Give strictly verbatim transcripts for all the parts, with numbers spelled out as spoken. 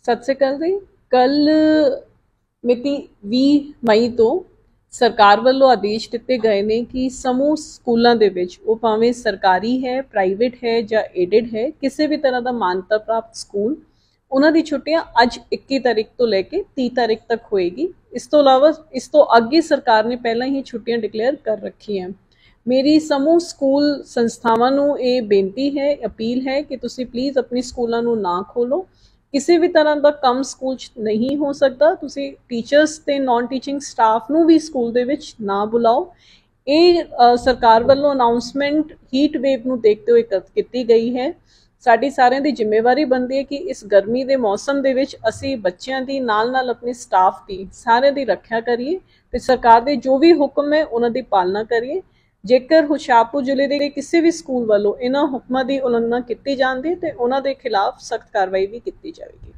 ਸਤਿ ਸ਼੍ਰੀ ਅਕਾਲ ਜੀ। ਕੱਲ ਮਿਤੀ ਵੀਹ ਮਈ ਤੋਂ ਸਰਕਾਰ ਵੱਲੋਂ ਆਦੇਸ਼ ਦਿੱਤੇ ਗਏ ਨੇ ਕਿ ਸਮੂਹ ਸਕੂਲਾਂ ਦੇ ਵਿੱਚ ਉਹ ਭਾਵੇਂ ਸਰਕਾਰੀ ਹੈ, ਪ੍ਰਾਈਵੇਟ ਹੈ ਜਾਂ ਏਡਡ ਹੈ, ਕਿਸੇ ਵੀ ਤਰ੍ਹਾਂ ਦਾ ਮਾਨਤਾ ਪ੍ਰਾਪਤ ਸਕੂਲ, ਉਹਨਾਂ ਦੀ ਛੁੱਟੀਆਂ ਅੱਜ ਇੱਕੀ ਤਾਰੀਖ ਤੋਂ ਲੈ ਕੇ ਤੀਹ ਤਾਰੀਖ ਤੱਕ ਹੋਏਗੀ। ਇਸ ਤੋਂ ਇਲਾਵਾ ਇਸ ਤੋਂ ਅੱਗੇ ਸਰਕਾਰ ਨੇ ਪਹਿਲਾਂ ਹੀ ਛੁੱਟੀਆਂ ਡਿਕਲੇਅਰ ਕਰ ਰੱਖੀਆਂ। ਮੇਰੀ ਸਮੂਹ ਸਕੂਲ ਸੰਸਥਾਵਾਂ ਨੂੰ ਇਹ ਬੇਨਤੀ ਹੈ, ਅਪੀਲ ਹੈ ਕਿ ਤੁਸੀਂ ਪਲੀਜ਼ ਆਪਣੇ ਸਕੂਲਾਂ ਨੂੰ ਨਾ ਖੋਲੋ। ਕਿਸੇ ਵੀ ਤਰ੍ਹਾਂ ਦਾ ਕੰਮ ਸਕੂਲ 'ਚ ਨਹੀਂ ਹੋ ਸਕਦਾ। ਤੁਸੀਂ ਟੀਚਰਸ ਤੇ ਨਾਨ ਟੀਚਿੰਗ ਸਟਾਫ ਨੂੰ ਵੀ ਸਕੂਲ ਦੇ ਵਿੱਚ ਨਾ ਬੁਲਾਓ। ਇਹ ਸਰਕਾਰ ਵੱਲੋਂ ਅਨਾਉਂਸਮੈਂਟ ਹੀਟ ਵੇਵ ਨੂੰ ਦੇਖਦੇ ਹੋਏ ਕੀਤੀ ਗਈ ਹੈ। ਸਾਡੀ ਸਾਰਿਆਂ ਦੀ ਜ਼ਿੰਮੇਵਾਰੀ ਬਣਦੀ ਹੈ ਕਿ ਇਸ ਗਰਮੀ ਦੇ ਮੌਸਮ ਦੇ ਵਿੱਚ ਅਸੀਂ ਬੱਚਿਆਂ ਦੀ ਨਾਲ ਨਾਲ ਆਪਣੇ ਸਟਾਫ ਦੀ ਸਾਰਿਆਂ ਦੀ ਰੱਖਿਆ ਕਰੀਏ ਤੇ ਸਰਕਾਰ ਦੇ ਜੋ ਵੀ ਹੁਕਮ ਹੈ ਉਹਨਾਂ ਦੀ ਪਾਲਣਾ ਕਰੀਏ। ਜੇਕਰ ਹੁਸ਼ਿਆਰਪੁਰ ਜ਼ਿਲ੍ਹੇ ਦੇ ਕਿਸੇ ਵੀ ਸਕੂਲ ਵੱਲੋਂ ਇਹਨਾਂ ਹੁਕਮਾਂ ਦੀ ਉਲੰਘਣਾ ਕੀਤੀ ਜਾਂਦੀ ਤੇ ਉਹਨਾਂ ਦੇ ਖਿਲਾਫ ਸਖਤ ਕਾਰਵਾਈ ਵੀ ਕੀਤੀ ਜਾਵੇਗੀ।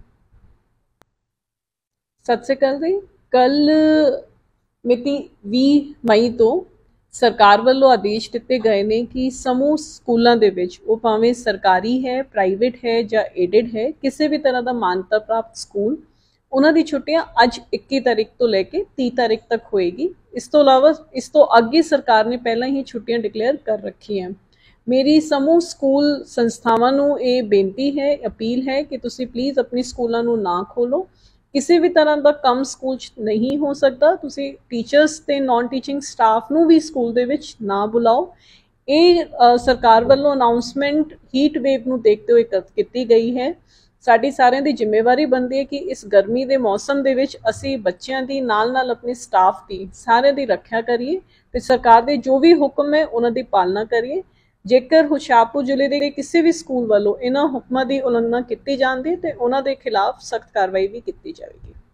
ਸਤਿ ਸ਼੍ਰੀ ਅਕਾਲ ਜੀ। ਕੱਲ ਮਿਤੀ ਵੀਹ ਮਈ ਤੋਂ ਸਰਕਾਰ ਵੱਲੋਂ ਆਦੇਸ਼ ਦਿੱਤੇ ਗਏ ਨੇ ਕਿ ਸਮੂਹ ਸਕੂਲਾਂ ਦੇ ਵਿੱਚ ਉਹ ਭਾਵੇਂ ਸਰਕਾਰੀ ਹੈ, ਪ੍ਰਾਈਵੇਟ ਹੈ ਜਾਂ ਏਡਡ ਹੈ, ਕਿਸੇ ਵੀ ਤਰ੍ਹਾਂ ਦਾ ਮਾਨਤਾ ਪ੍ਰਾਪਤ ਸਕੂਲ, ਉਹਨਾਂ ਦੀ ਛੁੱਟੀਆਂ ਅੱਜ ਇੱਕੀ ਤਾਰੀਖ ਤੋਂ ਲੈ ਕੇ ਤੀਹ ਤਾਰੀਖ ਤੱਕ ਹੋਏਗੀ। ਇਸ ਤੋਂ ਇਲਾਵਾ ਇਸ ਤੋਂ ਅੱਗੇ ਸਰਕਾਰ ਨੇ ਪਹਿਲਾਂ ਹੀ ਛੁੱਟੀਆਂ ਡਿਕਲੇਅਰ ਕਰ ਰੱਖੀਆਂ। ਮੇਰੀ ਸਮੂਹ ਸਕੂਲ ਸੰਸਥਾਵਾਂ ਨੂੰ ਇਹ ਬੇਨਤੀ ਹੈ, ਅਪੀਲ ਹੈ ਕਿ ਤੁਸੀਂ ਪਲੀਜ਼ ਆਪਣੇ ਸਕੂਲਾਂ ਨੂੰ ਨਾ ਖੋਲੋ। ਕਿਸੇ ਵੀ ਤਰ੍ਹਾਂ ਦਾ ਕੰਮ ਸਕੂਲ 'ਚ ਨਹੀਂ ਹੋ ਸਕਦਾ। ਤੁਸੀਂ ਟੀਚਰਸ ਤੇ ਨਾਨ ਟੀਚਿੰਗ ਸਟਾਫ ਨੂੰ ਵੀ ਸਕੂਲ ਦੇ ਵਿੱਚ ਨਾ ਬੁਲਾਓ। ਇਹ ਸਰਕਾਰ ਵੱਲੋਂ ਅਨਾਉਂਸਮੈਂਟ ਹੀਟ ਵੇਵ ਨੂੰ ਦੇਖਦੇ ਹੋਏ ਕੀਤੀ ਗਈ ਹੈ। ਸਾਡੀ ਸਾਰਿਆਂ ਦੀ ਜ਼ਿੰਮੇਵਾਰੀ ਬਣਦੀ ਹੈ ਕਿ ਇਸ ਗਰਮੀ ਦੇ ਮੌਸਮ ਦੇ ਵਿੱਚ ਅਸੀਂ ਬੱਚਿਆਂ ਦੀ ਨਾਲ ਨਾਲ ਆਪਣੇ ਸਟਾਫ ਦੀ ਸਾਰਿਆਂ ਦੀ ਰੱਖਿਆ ਕਰੀਏ ਤੇ ਸਰਕਾਰ ਦੇ ਜੋ ਵੀ ਹੁਕਮ ਹੈ ਉਹਨਾਂ ਦੀ ਪਾਲਣਾ ਕਰੀਏ। ਜੇਕਰ ਹੁਸ਼ਿਆਰਪੁਰ ਜ਼ਿਲ੍ਹੇ ਦੇ ਕਿਸੇ ਵੀ ਸਕੂਲ ਵੱਲੋਂ ਇਹਨਾਂ ਹੁਕਮਾਂ ਦੀ ਉਲੰਘਣਾ ਕੀਤੀ ਜਾਂਦੀ ਤੇ ਉਹਨਾਂ ਦੇ ਖਿਲਾਫ ਸਖਤ ਕਾਰਵਾਈ ਵੀ ਕੀਤੀ ਜਾਵੇਗੀ।